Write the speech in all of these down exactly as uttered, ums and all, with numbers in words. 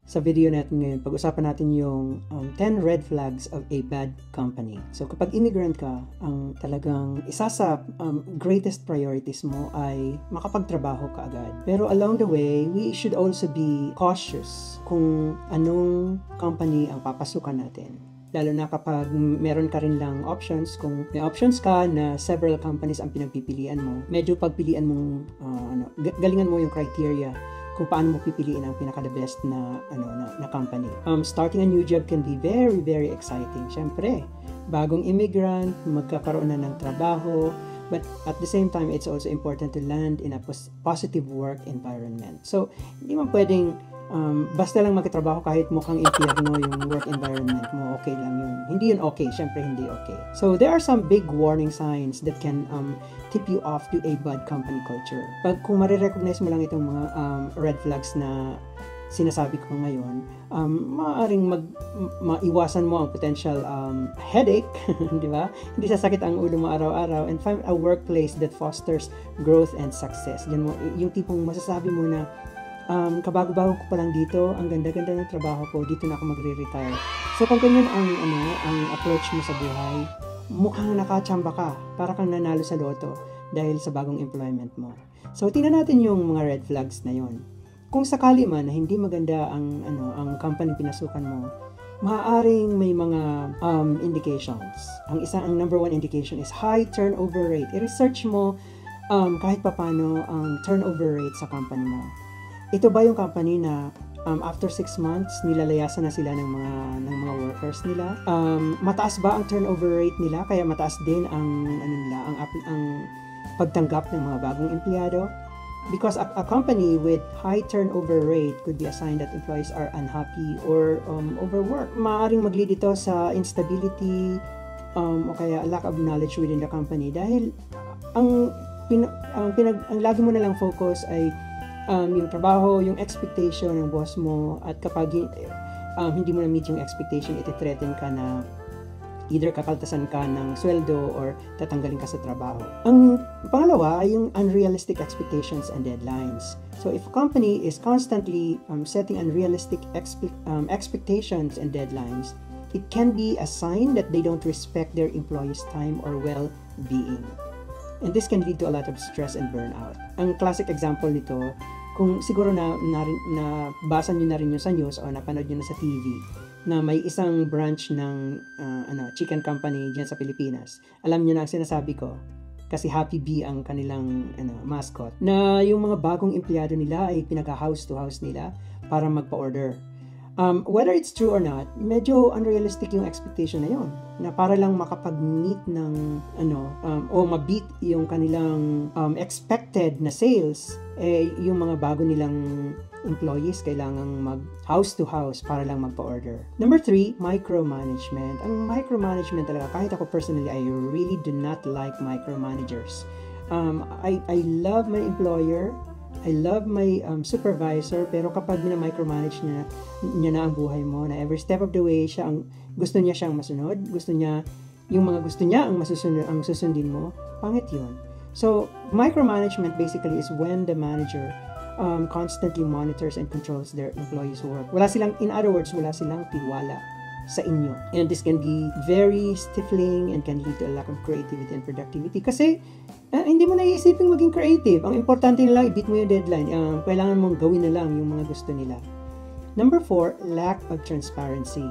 Sa video natin ngayon, pag-usapan natin yung um, ten red flags of a bad company. So kapag immigrant ka, ang talagang isa sa um, greatest priorities mo ay makapagtrabaho ka agad. Pero along the way, we should also be cautious kung anong company ang papasukan natin. Lalo na kapag meron ka rin lang options, kung may options ka na several companies ang pinagpipilian mo, medyo pagpilian mong, uh, ano, galingan mo yung criteria kung paano mo pipiliin ang pinaka-the best na, ano, na, na company. Um, starting a new job can be very, very exciting. Siyempre, bagong immigrant, magkakaroon na ng trabaho, but at the same time, it's also important to land in a pos- positive work environment. So, hindi man pwedeng Um, basta lang magkatrabaho kahit mukhang impyerno yung work environment mo, okay lang yun. Hindi yun okay, syempre hindi okay. So, there are some big warning signs that can um, tip you off to a bad company culture. Pag kung marirecognize mo lang itong mga um, red flags na sinasabi ko ngayon, um, maaaring mag, maiwasan mo ang potential um, headache, di ba? Hindi sasakit ang ulo mo araw-araw, and find a workplace that fosters growth and success. Yan mo, yung tipong masasabi mo na, Um, kabago-bago ko pa lang dito, ang ganda-ganda ng trabaho ko, dito na ako magre-retire. So kung ganyan ang, ano, ang approach mo sa buhay, mukhang nakachamba ka, para kang nanalo sa loto dahil sa bagong employment mo. So tingnan natin yung mga red flags na yon. Kung sakali man na hindi maganda ang, ano, ang company pinasukan mo, maaaring may mga um, indications. Ang isa, ang number one indication is high turnover rate. I-research mo um, kahit papano ang turnover rate sa company mo. Ito ba yung company na um, after six months, nilalayasan na sila ng mga ng mga workers nila? Um, mataas ba ang turnover rate nila? Kaya mataas din ang ano nila, ang ang pagtanggap ng mga bagong empleyado? Because a, a company with high turnover rate could be a sign that employees are unhappy or um, overworked. Maaaring mag-lead ito sa instability um, o kaya lack of knowledge within the company dahil ang pin, ang pinag ang lagi mo na lang focus ay Um, yung trabaho, yung expectation ng boss mo, at kapag um, hindi mo na-meet yung expectation, iti-threaten ka na either kakaltasan ka ng sweldo or tatanggalin ka sa trabaho. Ang pangalawa ay yung unrealistic expectations and deadlines. So if a company is constantly um, setting unrealistic expe- um, expectations and deadlines, it can be a sign that they don't respect their employees' time or well-being. And this can lead to a lot of stress and burnout. Ang classic example nito, kung siguro na, na, na basa nyo na rin yun sa news o napanood nyo na sa T V, na may isang branch ng uh, ano, chicken company dyan sa Pilipinas. Alam nyo na ang sinasabi ko, kasi Happy Bee ang kanilang ano, mascot, na yung mga bagong empleyado nila ay pinaka-house to house nila para magpa-order. Um, whether it's true or not, medyo unrealistic yung expectation na yun. Na para lang makapag-meet ng, ano, um, o ma-beat yung kanilang um, expected na sales, eh, yung mga bago nilang employees kailangang mag-house to house para lang magpa-order. Number three, micromanagement. Ang micromanagement talaga, kahit ako personally, I really do not like micromanagers. Um, I, I love my employer, I love my um, supervisor, pero kapag na-micromanage niya, niya na ang buhay mo, na every step of the way, siya ang, gusto niya siyang masunod, gusto niya, yung mga gusto niya ang masusunod, ang susundin mo, pangit yun. So, micromanagement basically is when the manager um, constantly monitors and controls their employees' work. Wala silang, in other words, wala silang tiwala sa inyo. And this can be very stifling and can lead to a lack of creativity and productivity. Kasi, uh, hindi mo naiisipin maging creative. Ang importante nila, i-beat mo yung deadline. Uh, kailangan mong gawin na lang yung mga gusto nila. Number four, lack of transparency.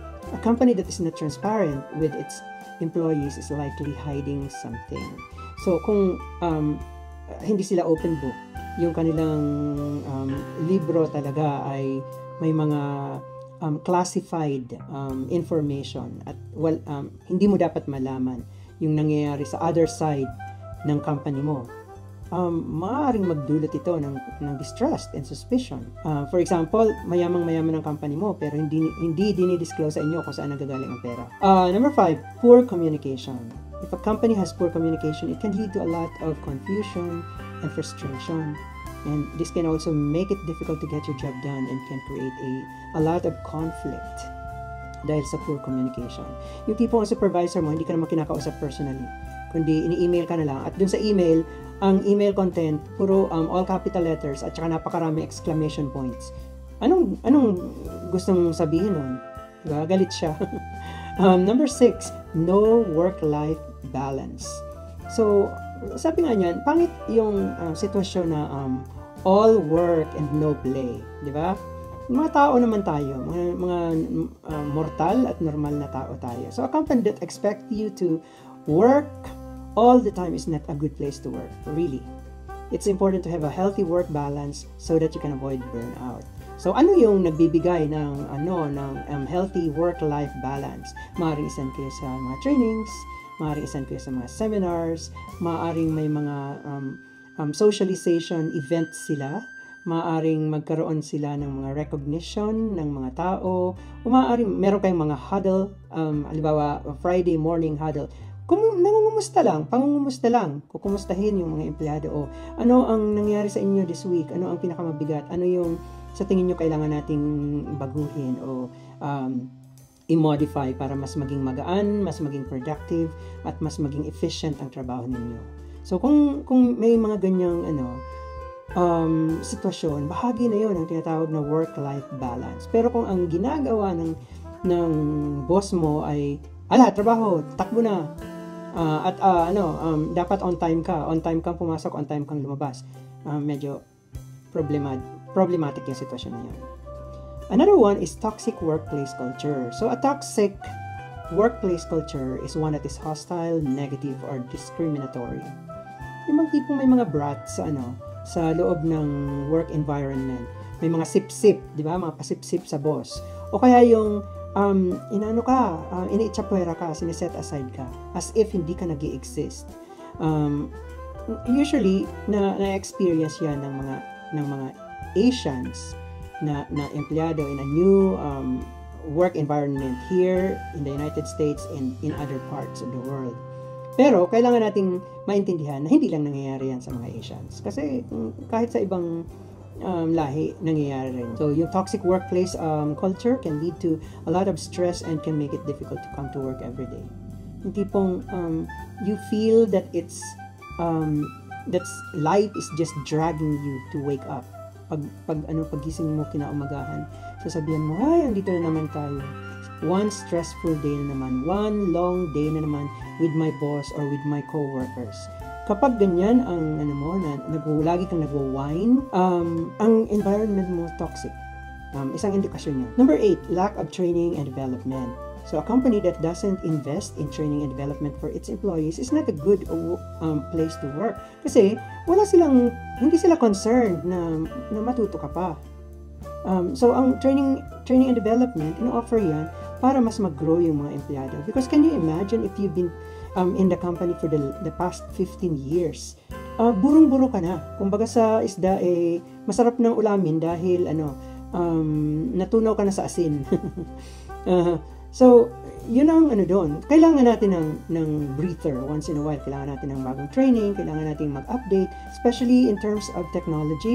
A company that is not transparent with its employees is likely hiding something. So, kung um, hindi sila open book, yung kanilang um, libro talaga ay may mga Um, classified um, information at well, um, hindi mo dapat malaman yung nangyayari sa other side ng company mo. Um, maaaring magdulot ito ng, ng distrust and suspicion. Uh, for example, mayamang-mayaman ang company mo pero hindi hindi dinidisclose sa inyo kung saan nagagaling ang pera. Uh, number five, poor communication. If a company has poor communication, it can lead to a lot of confusion and frustration. And this can also make it difficult to get your job done and can create a, a lot of conflict dahil sa poor communication. Yung tipong ang supervisor mo, hindi ka naman kinakausap personally, kundi ini-email ka na lang. At dun sa email, ang email content, puro um, all capital letters at saka napakarami exclamation points. Anong, anong gustong sabihin nun? Diba? Galit siya. um, number six, no work-life balance. So, sabi nga niyan, pangit yung uh, sitwasyon na um, all work and no play. Diba? Mga tao naman tayo, mga, mga uh, mortal at normal na tao tayo. So, a company that expect you to work all the time is not a good place to work, really. It's important to have a healthy work balance so that you can avoid burnout. So, ano yung nagbibigay ng, ano, ng um, healthy work-life balance? Maaaring isan kayo sa mga trainings, maaaring isan kayo sa mga seminars, maaaring may mga um, um, socialization events sila, maaaring magkaroon sila ng mga recognition ng mga tao, o maaaring meron kayong mga huddle, um, halimbawa, Friday morning huddle. Kung nangungumusta lang, pangungumusta lang, kukumustahin yung mga empleyado, o ano ang nangyari sa inyo this week, ano ang pinakamabigat, ano yung sa tingin nyo kailangan nating baguhin o um, i-modify para mas maging magaan, mas maging productive, at mas maging efficient ang trabaho ninyo. So kung kung may mga ganyang ano um, sitwasyon, bahagi na 'yon ang tinatawag na work-life balance. Pero kung ang ginagawa ng ng boss mo ay ala, trabaho, takbo na. Uh, at uh, ano, um, dapat on time ka, on time kang pumasok, on time kang lumabas. Uh, medyo problematic problematic yung sitwasyon na yun. Another one is toxic workplace culture. So, a toxic workplace culture is one that is hostile, negative, or discriminatory. Yung mga tipong may mga brats sa, ano, sa loob ng work environment. May mga sip-sip, di ba? Mga pasip-sip sa boss. O kaya yung um, inano ka, uh, iniitsapwera ka, siniset aside ka, as if hindi ka nag-i-exist. Um, usually, na, na-experience yan ng mga, ng mga Asians na, na empleyado in a new um, work environment here in the United States and in other parts of the world. Pero kailangan nating maintindihan na hindi lang nangyayari yan sa mga Asians. Kasi kahit sa ibang um, lahi, nangyayari rin. So yung toxic workplace um, culture can lead to a lot of stress and can make it difficult to come to work every day. Yung tipong um, you feel that it's um, that's life is just dragging you to wake up. Pag, pag ano pagising mo kinaumagahan, sasabihan mo, ay, andito na naman tayo. One stressful day na naman, one long day na naman with my boss or with my coworkers. Kapag ganyan ang ano mo, na, nag, lagi kang nagwo-whine, um, ang environment mo toxic. Um, isang indikasyon niya. Number eight, lack of training and development. So a company that doesn't invest in training and development for its employees is not a good um, place to work. Kasi wala silang, hindi sila concerned na, na matuto ka pa. Um, so ang training training and development, ino-offer yan para mas mag-grow yung mga empleyado. Because can you imagine if you've been um, in the company for the, the past fifteen years, uh, burong-buro ka na. Kumbaga sa isda, eh, masarap ng ulamin dahil ano, um, natunaw ka na sa asin. uh, So, yun ang ano doon. Kailangan natin ng, ng breather once in a while. Kailangan natin ng bagong training, kailangan natin mag-update, especially in terms of technology.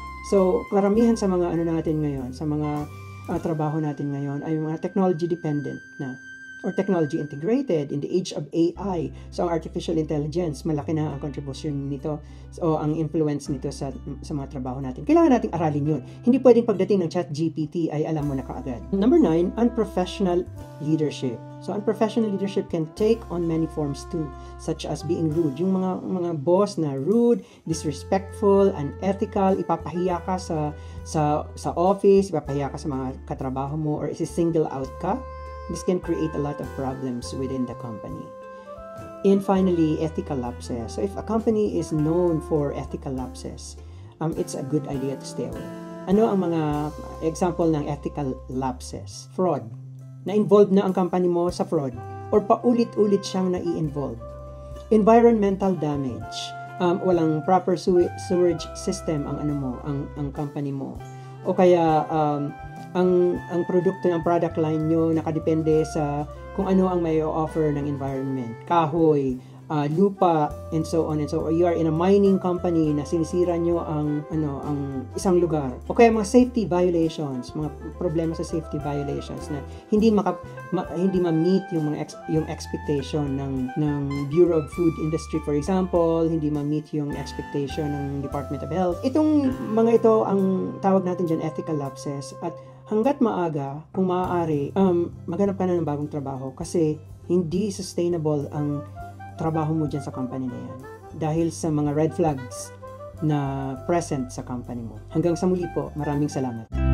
So, karamihan sa mga ano natin ngayon, sa mga uh, trabaho natin ngayon, ay mga technology dependent na or technology integrated in the age of A I. So, ang artificial intelligence, malaki na ang contribution nito o ang influence nito sa, sa mga trabaho natin. Kailangan nating aralin yun. Hindi pwedeng pagdating ng ChatGPT ay alam mo na kaagad. Number nine, unprofessional leadership. So, unprofessional leadership can take on many forms too, such as being rude. Yung mga mga boss na rude, disrespectful, unethical, ipapahiya ka sa sa sa office, ipapahiya ka sa mga katrabaho mo, or isi-single out ka. This can create a lot of problems within the company. And finally, ethical lapses. So if a company is known for ethical lapses, um, it's a good idea to stay away. Ano ang mga example ng ethical lapses? Fraud. Na-involve na ang company mo sa fraud or paulit-ulit siyang nai-involve. Environmental damage. Um, walang proper sewerage system ang ano mo, ang ang company mo. O kaya um, ang ang produkto ng product line nyo nakadepende sa kung ano ang may offer ng environment. Kahoy, uh, lupa, and so on and so on. You are in a mining company na sinisira nyo ang, ano, ang isang lugar. O kaya mga safety violations, mga problema sa safety violations na hindi maka, ma, hindi ma-meet yung mga ex, yung expectation ng, ng Bureau of Food Industry, for example, hindi ma-meet yung expectation ng Department of Health. Itong mga ito, ang tawag natin dyan, ethical lapses. At hanggat maaga, kung maaari, um, maghanap ka na ng bagong trabaho kasi hindi sustainable ang trabaho mo dyan sa company na yan dahil sa mga red flags na present sa company mo. Hanggang sa muli po, maraming salamat.